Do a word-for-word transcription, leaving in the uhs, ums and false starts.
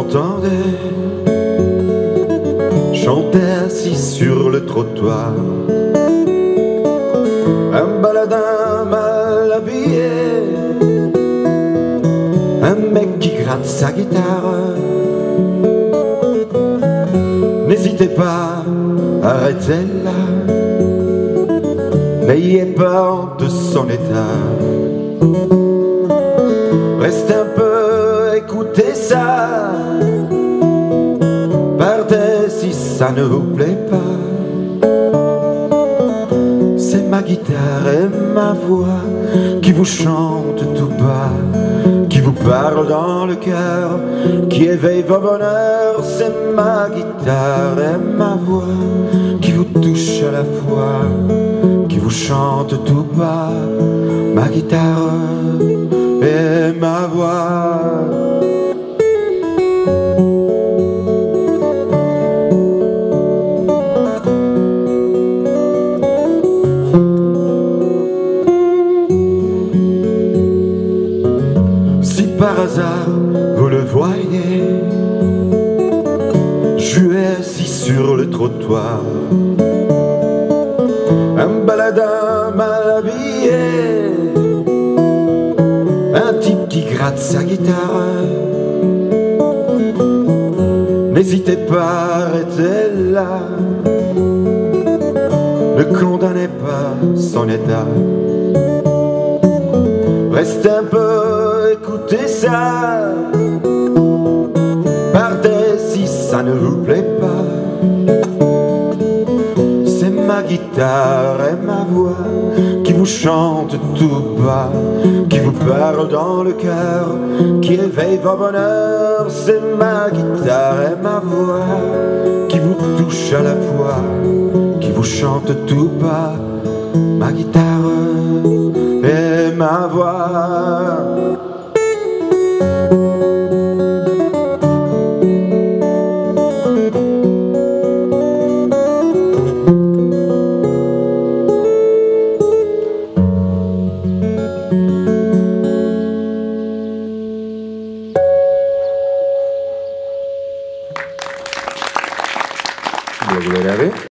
m'entendais chanter assis sur le trottoir, un baladin mal habillé, un mec qui gratte sa guitare. N'hésitez pas, arrêtez-la, n'ayez pas de son état. Restez un peu, écoutez ça, partez si ça ne vous plaît pas. C'est ma guitare et ma voix qui vous chante tout bas, qui vous parle dans le cœur, qui éveille vos bonheurs. C'est ma guitare et ma voix qui vous touche à la fois, qui vous chante tout bas. Ma guitare et ma voix. Si par hasard vous le voyez, je suis assis sur le trottoir, un baladin mal habillé, un type qui gratte sa guitare. N'hésitez pas, arrêtez-la, ne condamnez pas son état. Restez un peu, écoutez ça, partez si ça ne vous plaît pas. C'est ma guitare et ma voix qui vous chante tout bas, qui vous parle dans le cœur, qui éveille vos bonheurs. C'est ma guitare et ma voix qui vous touche à la fois, qui vous chante tout bas. Ma guitare et ma voix. Благодаря ви.